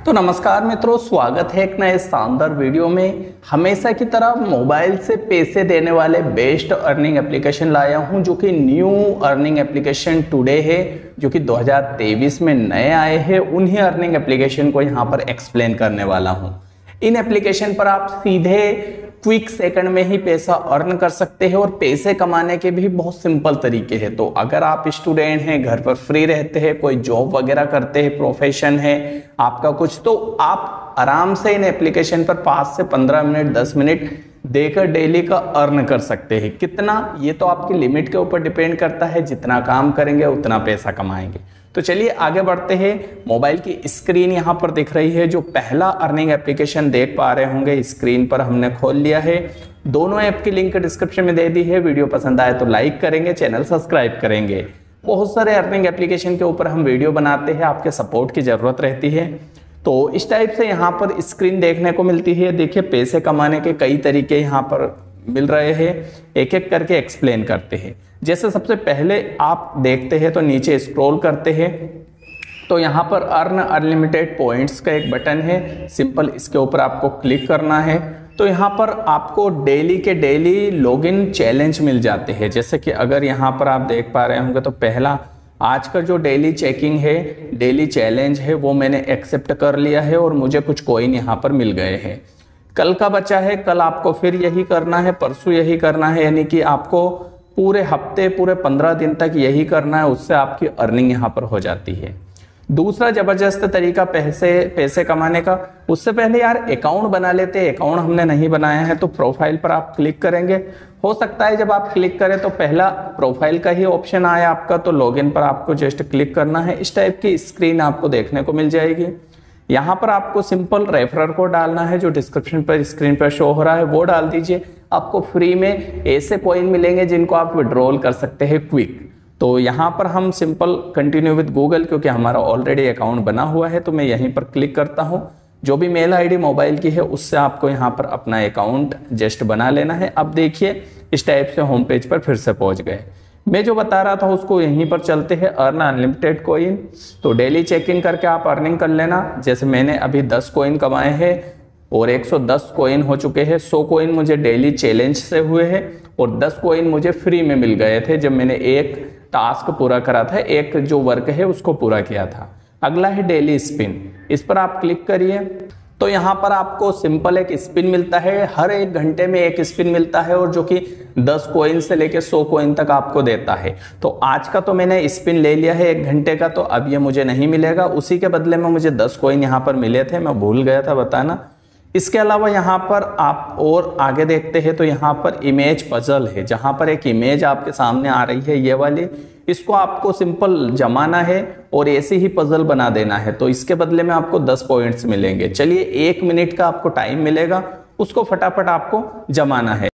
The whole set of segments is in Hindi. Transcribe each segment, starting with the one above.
तो नमस्कार मित्रों, स्वागत है एक नए शानदार वीडियो में। हमेशा की तरह मोबाइल से पैसे देने वाले बेस्ट अर्निंग एप्लीकेशन लाया हूं, जो कि न्यू अर्निंग एप्लीकेशन टुडे है, जो कि 2023 में नए आए हैं। उन्हीं अर्निंग एप्लीकेशन को यहां पर एक्सप्लेन करने वाला हूं। इन एप्लीकेशन पर आप सीधे क्विक सेकंड में ही पैसा अर्न कर सकते हैं और पैसे कमाने के भी बहुत सिंपल तरीके हैं। तो अगर आप स्टूडेंट हैं, घर पर फ्री रहते हैं, कोई जॉब वगैरह करते हैं, प्रोफेशन है आपका कुछ, तो आप आराम से इन एप्लीकेशन पर 5 से 15 मिनट 10 मिनट देकर डेली का अर्न कर सकते हैं। कितना, ये तो आपकी लिमिट के ऊपर डिपेंड करता है। जितना काम करेंगे उतना पैसा कमाएंगे। तो चलिए आगे बढ़ते हैं। मोबाइल की स्क्रीन यहाँ पर दिख रही है। जो पहला अर्निंग एप्लीकेशन देख पा रहे होंगे, स्क्रीन पर हमने खोल लिया है। दोनों ऐप की लिंक डिस्क्रिप्शन में दे दी है। वीडियो पसंद आए तो लाइक करेंगे, चैनल सब्सक्राइब करेंगे। बहुत सारे अर्निंग एप्लीकेशन के ऊपर हम वीडियो बनाते हैं, आपके सपोर्ट की जरूरत रहती है। तो इस टाइप से यहाँ पर स्क्रीन देखने को मिलती है। देखिए, पैसे कमाने के कई तरीके यहाँ पर मिल रहे हैं, एक एक करके एक्सप्लेन करते हैं। जैसे सबसे पहले आप देखते हैं तो नीचे स्क्रॉल करते हैं तो यहाँ पर अर्न अनलिमिटेड पॉइंट्स का एक बटन है। सिंपल इसके ऊपर आपको क्लिक करना है। तो यहाँ पर आपको डेली के डेली लॉगिन चैलेंज मिल जाते हैं। जैसे कि अगर यहाँ पर आप देख पा रहे होंगे तो पहला आज का जो डेली चेकिंग है, डेली चैलेंज है, वो मैंने एक्सेप्ट कर लिया है और मुझे कुछ कॉइन यहाँ पर मिल गए हैं। कल का बचा है, कल आपको फिर यही करना है, परसों यही करना है, यानी कि आपको पूरे हफ्ते, पूरे 15 दिन तक यही करना है। उससे आपकी अर्निंग यहाँ पर हो जाती है। दूसरा जबरदस्त तरीका पैसे कमाने का, उससे पहले यार अकाउंट बना लेते हैं। अकाउंट हमने नहीं बनाया है तो प्रोफाइल पर आप क्लिक करेंगे। हो सकता है जब आप क्लिक करें तो पहला प्रोफाइल का ही ऑप्शन आया आपका, तो लॉगिन पर आपको जस्ट क्लिक करना है। इस टाइप की स्क्रीन आपको देखने को मिल जाएगी। यहाँ पर आपको सिंपल रेफरल कोड डालना है, जो डिस्क्रिप्शन पर स्क्रीन पर शो हो रहा है वो डाल दीजिए। आपको फ्री में ऐसे कॉइन मिलेंगे जिनको आप विड्रॉल कर सकते हैं क्विक। तो यहाँ पर हम सिंपल कंटिन्यू विद गूगल, क्योंकि हमारा ऑलरेडी अकाउंट बना हुआ है तो मैं यहीं पर क्लिक करता हूँ। जो भी मेल आईडी मोबाइल की है उससे आपको यहाँ पर अपना अकाउंट जस्ट बना लेना है। अब देखिए, इस टाइप से होम पेज पर फिर से पहुँच गए। मैं जो बता रहा था उसको यहीं पर चलते हैं। अर्न अनलिमिटेड कॉइन, तो डेली चेकिंग करके आप अर्निंग कर लेना। जैसे मैंने अभी 10 कॉइन कमाए हैं और 110 कॉइन हो चुके हैं। 100 कॉइन मुझे डेली चैलेंज से हुए हैं और 10 कॉइन मुझे फ्री में मिल गए थे जब मैंने एक टास्क पूरा करा था, एक जो वर्क है उसको पूरा किया था। अगला है डेली स्पिन, इस पर आप क्लिक करिए तो यहाँ पर आपको सिंपल एक स्पिन मिलता है। हर 1 घंटे में एक स्पिन मिलता है और जो कि 10 कॉइन से लेके 100 कॉइन तक आपको देता है। तो आज का तो मैंने स्पिन ले लिया है 1 घंटे का, तो अब ये मुझे नहीं मिलेगा। उसी के बदले में मुझे 10 कॉइन यहाँ पर मिले थे, मैं भूल गया था बताना। इसके अलावा यहाँ पर आप और आगे देखते हैं तो यहाँ पर इमेज पजल है, जहाँ पर एक इमेज आपके सामने आ रही है, ये वाली। इसको आपको सिंपल जमाना है और ऐसे ही पजल बना देना है। तो इसके बदले में आपको 10 पॉइंट्स मिलेंगे। चलिए, 1 मिनट का आपको टाइम मिलेगा, उसको फटाफट आपको जमाना है।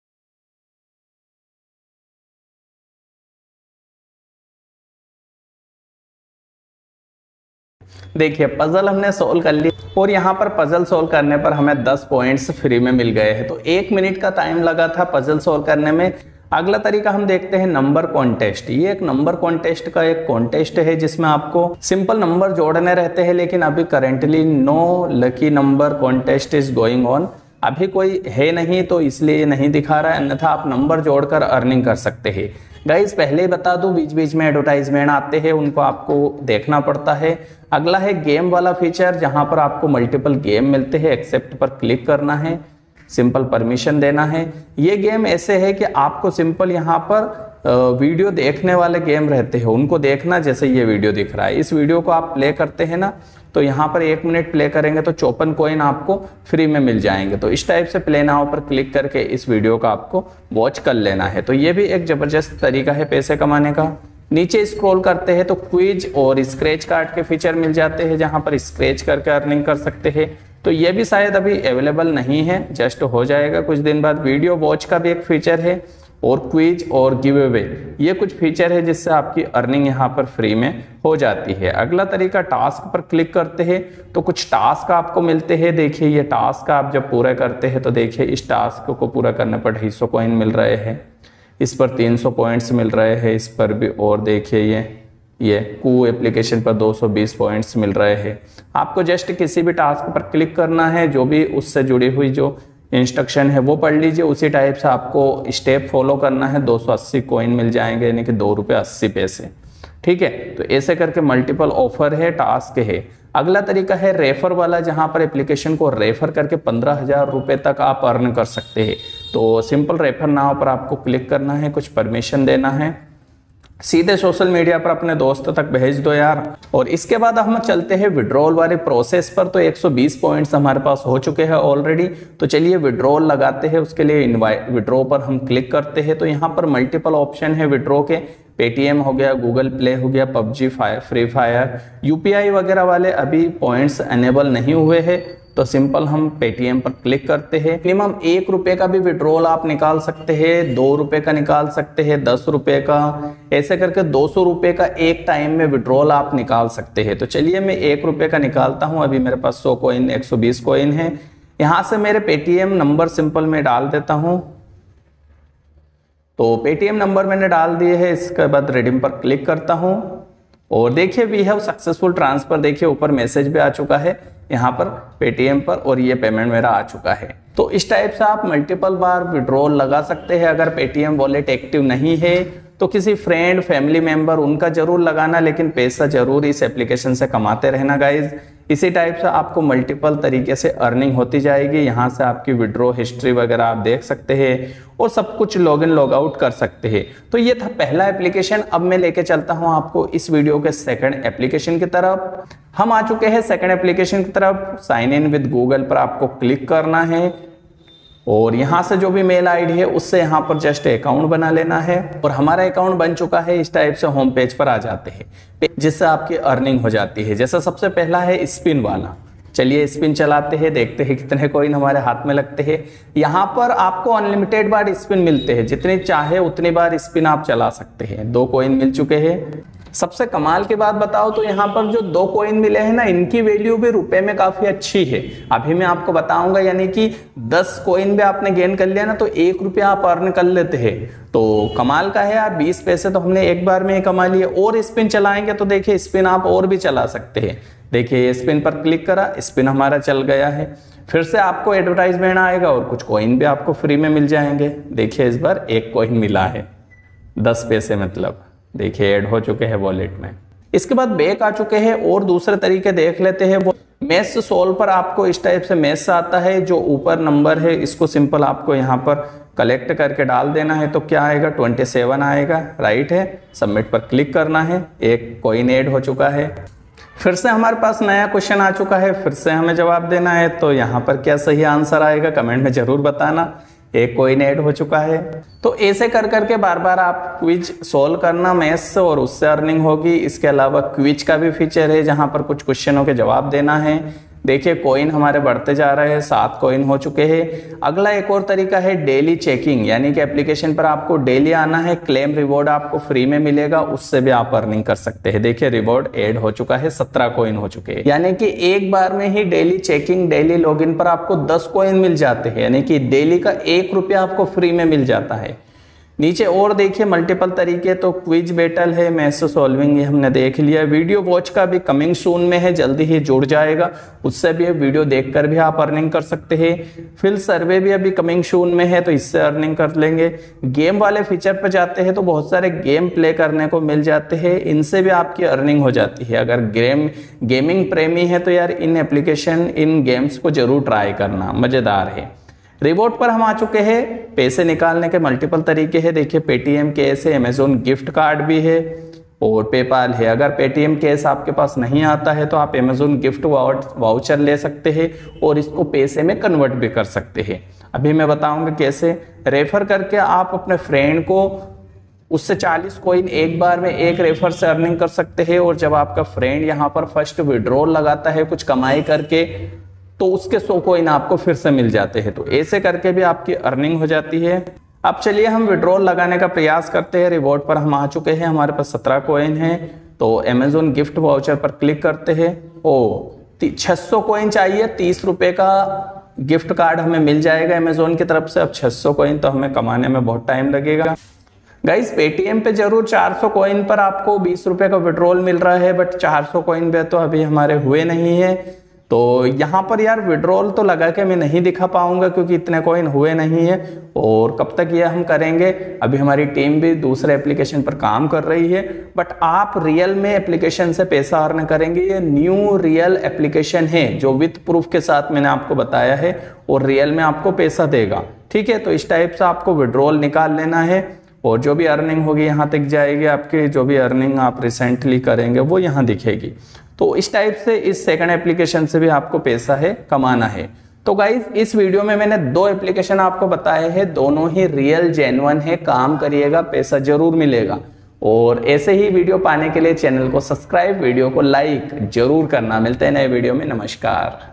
देखिए, पजल हमने सोल्व कर ली और यहाँ पर पजल सोल्व करने पर हमें 10 पॉइंट्स फ्री में मिल गए हैं। तो 1 मिनट का टाइम लगा था पजल सोल्व करने में। अगला तरीका हम देखते हैं नंबर कॉन्टेस्ट। ये एक नंबर कॉन्टेस्ट का एक कॉन्टेस्ट है जिसमें आपको सिंपल नंबर जोड़ने रहते हैं, लेकिन अभी currently no lucky number contest is going on. अभी कोई है नहीं तो इसलिए नहीं दिखा रहा है, अन्यथा आप नंबर जोड़कर अर्निंग कर सकते हैं। गाइस, पहले ही बता दूं, बीच बीच में एडवर्टाइजमेंट आते हैं, उनको आपको देखना पड़ता है। अगला है गेम वाला फीचर, जहां पर आपको मल्टीपल गेम मिलते हैं। एक्सेप्ट पर क्लिक करना है, सिंपल परमिशन देना है। ये गेम ऐसे है कि आपको सिंपल यहाँ पर वीडियो देखने वाले गेम रहते हैं, उनको देखना। जैसे ये वीडियो दिख रहा है, इस वीडियो को आप प्ले करते हैं ना, तो यहाँ पर 1 मिनट प्ले करेंगे तो 54 कॉइन आपको फ्री में मिल जाएंगे। तो इस टाइप से प्ले नाउ पर क्लिक करके इस वीडियो को आपको वॉच कर लेना है। तो ये भी एक जबरदस्त तरीका है पैसे कमाने का। नीचे स्क्रॉल करते हैं तो क्विज और स्क्रैच कार्ड के फीचर मिल जाते हैं, जहाँ पर स्क्रैच करके अर्निंग कर सकते हैं। तो ये भी शायद अभी अवेलेबल नहीं है, जस्ट हो जाएगा कुछ दिन बाद। वीडियो वॉच का भी एक फीचर है और क्विज और गिव अवे, ये कुछ फीचर है जिससे आपकी अर्निंग यहाँ पर फ्री में हो जाती है। अगला तरीका, टास्क पर क्लिक करते हैं तो कुछ टास्क आपको मिलते हैं। देखिए, ये टास्क आप जब पूरा करते हैं तो देखिए, इस टास्क को पूरा करने पर 250 कॉइन मिल रहे हैं, इस पर 300 पॉइंट्स मिल रहे हैं, इस पर भी। और देखिए, ये कू एप्लीकेशन पर 220 पॉइंट्स मिल रहे हैं। आपको जस्ट किसी भी टास्क पर क्लिक करना है, जो भी उससे जुड़ी हुई जो इंस्ट्रक्शन है वो पढ़ लीजिए, उसी टाइप से आपको स्टेप फॉलो करना है। 280 कॉइन मिल जाएंगे, यानी कि 2 रुपये 80 पैसे। ठीक है, तो ऐसे करके मल्टीपल ऑफर है, टास्क है। अगला तरीका है रेफर वाला, जहां पर एप्लीकेशन को रेफर करके 15,000 रुपये तक आप अर्न कर सकते हैं। तो सिंपल रेफर नाउ पर आपको क्लिक करना है, कुछ परमिशन देना है, सीधे सोशल मीडिया पर अपने दोस्त तक भेज दो यार। और इसके बाद हम चलते हैं विड्रॉल वाले प्रोसेस पर। तो 120 पॉइंट्स हमारे पास हो चुके हैं ऑलरेडी। तो चलिए विड्रॉल लगाते हैं। उसके लिए विड्रॉ पर हम क्लिक करते हैं। तो यहाँ पर मल्टीपल ऑप्शन है विड्रॉ के। पेटीएम हो गया, गूगल प्ले हो गया, पबजी, फ्री फायर, यूपीआई वगैरह वाले अभी पॉइंट्स एनेबल नहीं हुए हैं। तो सिंपल हम पेटीएम पर क्लिक करते हैं। मिनिमम 1 रुपये का भी विड्रॉल आप निकाल सकते हैं, 2 रुपये का निकाल सकते हैं, 10 रुपये का, ऐसे करके 200 रुपये का एक टाइम में विड्रॉल आप निकाल सकते हैं। तो चलिए मैं 1 रुपये का निकालता हूं। अभी मेरे पास 100 कॉइन 120 कॉइन है। यहां से मेरे पेटीएम नंबर सिंपल में डाल देता हूं। तो पेटीएम नंबर मैंने डाल दिए है। इसके बाद रिडीम पर क्लिक करता हूं और देखिए वी हैव सक्सेसफुल ट्रांसफर। देखिए ऊपर मैसेज भी आ चुका है यहाँ पर पेटीएम पर, और ये पेमेंट मेरा आ चुका है। तो इस टाइप से आप मल्टीपल बार विड्रॉल लगा सकते हैं। अगर पेटीएम वॉलेट एक्टिव नहीं है तो किसी फ्रेंड, फैमिली मेंबर, उनका जरूर लगाना, लेकिन पैसा जरूर इस एप्लीकेशन से कमाते रहना गाइज। इसी टाइप से आपको मल्टीपल तरीके से अर्निंग होती जाएगी। यहाँ से आपकी विड्रॉ हिस्ट्री वगैरह आप देख सकते हैं और सब कुछ लॉग इन लॉग आउट कर सकते हैं। तो ये था पहला एप्लीकेशन। अब मैं लेके चलता हूँ आपको इस वीडियो के सेकंड एप्लीकेशन की तरफ। हम आ चुके हैं सेकंड एप्लीकेशन की तरफ। साइन इन विद गूगल पर आपको क्लिक करना है और यहाँ से जो भी मेल आईडी है उससे यहाँ पर जस्ट अकाउंट बना लेना है। और हमारा अकाउंट बन चुका है। इस टाइप से होम पेज पर आ जाते हैं, जिससे आपकी अर्निंग हो जाती है। जैसा सबसे पहला है स्पिन वाला। चलिए स्पिन चलाते हैं, देखते हैं कितने कॉइन हमारे हाथ में लगते हैं। यहाँ पर आपको अनलिमिटेड बार स्पिन मिलते हैं, जितनी चाहे उतनी बार स्पिन आप चला सकते हैं। 2 कॉइन मिल चुके हैं। सबसे कमाल की बात बताओ तो यहाँ पर जो 2 कॉइन मिले हैं ना, इनकी वैल्यू भी रुपए में काफी अच्छी है। अभी मैं आपको बताऊंगा, यानी कि 10 कॉइन भी आपने गेन कर लिया ना तो 1 रुपया आप अर्न कर लेते हैं। तो कमाल का है यार। 20 पैसे तो हमने एक बार में ही कमा लिए। और स्पिन चलाएंगे तो देखिए स्पिन आप और भी चला सकते हैं। देखिए स्पिन पर क्लिक करा, स्पिन हमारा चल गया है। फिर से आपको एडवर्टाइजमेंट आएगा और कुछ कॉइन भी आपको फ्री में मिल जाएंगे। देखिए इस बार 1 कॉइन मिला है 10 पैसे, मतलब देखिए ऐड हो चुके हैं वॉलेट में। इसके बाद बैक आ चुके हैं और दूसरे तरीके देख लेते हैं। वो मैथ सोल्व पर आपको इस टाइप से मैथ्स आता है। जो ऊपर नंबर है इसको सिंपल आपको यहाँ पर कलेक्ट करके डाल देना है। तो क्या आएगा, 27 आएगा, राइट है। सबमिट पर क्लिक करना है। 1 कॉइन ऐड हो चुका है। फिर से हमारे पास नया क्वेश्चन आ चुका है, फिर से हमें जवाब देना है। तो यहाँ पर क्या सही आंसर आएगा कमेंट में जरूर बताना। 1 कॉइन ऐड हो चुका है। तो ऐसे कर करके बार बार आप क्विज सोल्व करना मैथ्स, और उससे अर्निंग होगी। इसके अलावा क्विज का भी फीचर है, जहां पर कुछ क्वेश्चनों के जवाब देना है। देखिए कॉइन हमारे बढ़ते जा रहे हैं, 7 कॉइन हो चुके हैं। अगला एक और तरीका है डेली चेकिंग, यानी कि एप्लीकेशन पर आपको डेली आना है। क्लेम रिवॉर्ड आपको फ्री में मिलेगा, उससे भी आप अर्निंग कर सकते हैं। देखिए रिवॉर्ड ऐड हो चुका है, 17 कॉइन हो चुके हैं। यानी कि एक बार में ही डेली चेकिंग, डेली लॉगिन पर आपको 10 कॉइन मिल जाते हैं, यानी कि डेली का 1 रुपया आपको फ्री में मिल जाता है। नीचे और देखिए मल्टीपल तरीके। तो क्विज बैटल है, मैथ्स सॉल्विंग ये हमने देख लिया। वीडियो वॉच का भी कमिंग सून में है, जल्दी ही जुड़ जाएगा। उससे भी वीडियो देखकर भी आप अर्निंग कर सकते हैं। फिल सर्वे भी अभी कमिंग सून में है, तो इससे अर्निंग कर लेंगे। गेम वाले फीचर पर जाते हैं तो बहुत सारे गेम प्ले करने को मिल जाते हैं, इनसे भी आपकी अर्निंग हो जाती है। अगर गेमिंग प्रेमी है तो यार इन एप्लीकेशन, इन गेम्स को जरूर ट्राई करना, मजेदार है। रिवॉर्ड पर हम आ चुके हैं। पैसे निकालने के मल्टीपल तरीके हैं। देखिए पेटीएम कैश है, अमेजोन गिफ्ट कार्ड भी है और पेपाल है। अगर पेटीएम कैश आपके पास नहीं आता है तो आप अमेजोन गिफ्ट वाउचर ले सकते हैं और इसको पैसे में कन्वर्ट भी कर सकते हैं। अभी मैं बताऊंगा कैसे। रेफर करके आप अपने फ्रेंड को, उससे 40 कॉइन एक बार में एक रेफर से अर्निंग कर सकते हैं। और जब आपका फ्रेंड यहाँ पर फर्स्ट विड्रॉल लगाता है कुछ कमाई करके, तो उसके 100 कॉइन आपको फिर से मिल जाते हैं। तो ऐसे करके भी आपकी अर्निंग हो जाती है। अब चलिए हम विड्रॉल लगाने का प्रयास करते हैं। रिवॉर्ड पर हम आ चुके हैं, हमारे पास 17 कॉइन है। तो अमेजोन गिफ्ट वाउचर पर क्लिक करते हैं। 600 कॉइन चाहिए, 30 रुपए का गिफ्ट कार्ड हमें मिल जाएगा अमेजोन की तरफ से। अब 600 कॉइन तो हमें कमाने में बहुत टाइम लगेगा। गाइस पेटीएम पे जरूर 400 कॉइन पर आपको 20 रुपए का विड्रॉल मिल रहा है, बट 400 कॉइन पे तो अभी हमारे हुए नहीं है। तो यहाँ पर यार विड्रॉल तो लगा के मैं नहीं दिखा पाऊंगा क्योंकि इतने कॉइन हुए नहीं है, और कब तक ये हम करेंगे, अभी हमारी टीम भी दूसरे एप्लीकेशन पर काम कर रही है। बट आप रियल में एप्लीकेशन से पैसा अर्न करेंगे। ये न्यू रियल एप्लीकेशन है जो विथ प्रूफ के साथ मैंने आपको बताया है, और रियल में आपको पैसा देगा। ठीक है, तो इस टाइप से आपको विड्रॉल निकाल लेना है, और जो भी अर्निंग होगी यहाँ तक जाएगी, आपके जो भी अर्निंग आप रिसेंटली करेंगे वो यहाँ दिखेगी। तो इस टाइप से इस सेकंड एप्लीकेशन से भी आपको पैसा है कमाना है। तो गाइज इस वीडियो में मैंने 2 एप्लीकेशन आपको बताए हैं, दोनों ही रियल जेन्युइन है, काम करिएगा पैसा जरूर मिलेगा। और ऐसे ही वीडियो पाने के लिए चैनल को सब्सक्राइब, वीडियो को लाइक जरूर करना। मिलते हैं नए वीडियो में, नमस्कार।